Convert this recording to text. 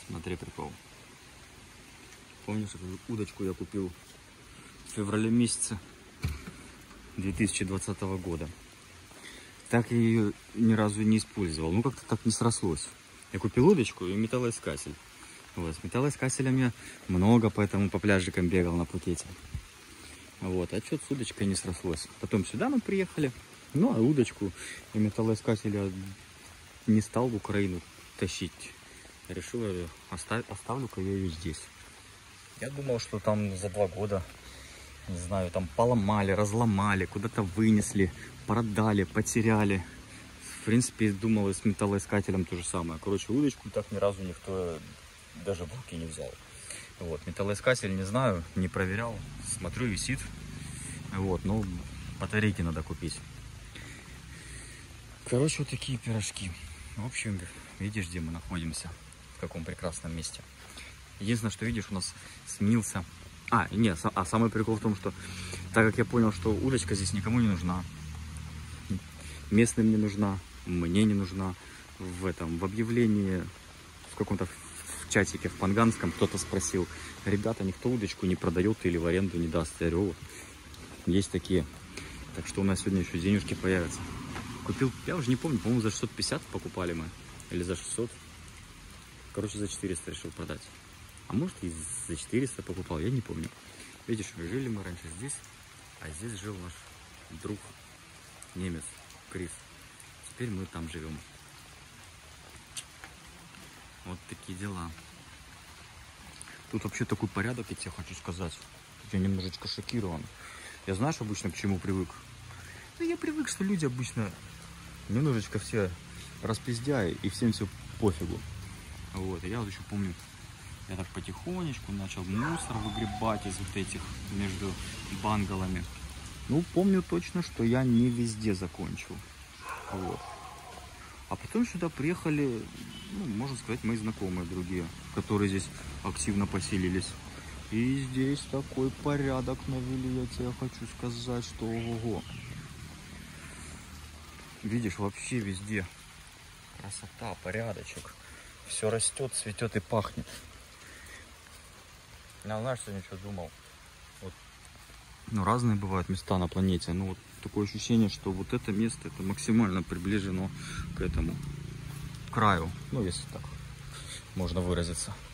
Смотри, прикол. Помнишь, эту удочку я купил в феврале месяце 2020 года. Так я ее ни разу не использовал. Ну, как-то так не срослось. Я купил удочку и металлоискатель. Вот, с металлоискателем я много поэтому по пляжикам бегал на Пхукете. Вот, а что-то с удочкой не срослось. Потом сюда мы приехали. Ну, а удочку и металлоискатель я не стал в Украину тащить. Решил, оставлю-ка я ее здесь. Я думал, что там за 2 года, не знаю, там поломали, разломали, куда-то вынесли, продали, потеряли. В принципе, думал, и с металлоискателем то же самое. Короче, удочку так ни разу никто даже в руки не взял. Вот, металлоискатель не знаю, не проверял. Смотрю, висит. Вот, ну, батарейки надо купить. Короче, вот такие пирожки. В общем, видишь, где мы находимся. В каком прекрасном месте. Единственное, что видишь, у нас сменился... самый прикол в том, что так как я понял, что удочка здесь никому не нужна, местным не нужна, мне не нужна, в объявлении, в каком-то чатике в Панганском кто-то спросил: ребята, никто удочку не продает или в аренду не даст? Я говорю, есть такие. Так что у нас сегодня еще денежки появятся. Купил, я уже не помню, по-моему, за 650 покупали мы, или за 600. Короче, за 400 решил продать. А может, и за 400 покупал, я не помню. Видишь, жили мы раньше здесь, а здесь жил наш друг, немец, Крис. Теперь мы там живем. Вот такие дела. Тут вообще такой порядок, я тебе хочу сказать. Я немножечко шокирован. Я, знаешь, обычно к чему привык? Ну, я привык, что люди обычно немножечко все распиздяи, и всем все пофигу. Вот, и я вот еще помню, я так потихонечку начал мусор выгребать из вот этих между бангалами. Ну, помню точно, что я не везде закончил. Вот. А потом сюда приехали, ну, можно сказать, мои знакомые другие, которые здесь активно поселились. И здесь такой порядок навели, я тебе хочу сказать, что ого-го. Видишь, вообще везде красота, порядочек. Все растет, цветет и пахнет. Я, знаешь, сегодня что думал? Вот. Ну, разные бывают места на планете. Но вот такое ощущение, что вот это место, это максимально приближено к этому краю. Ну, если так можно выразиться.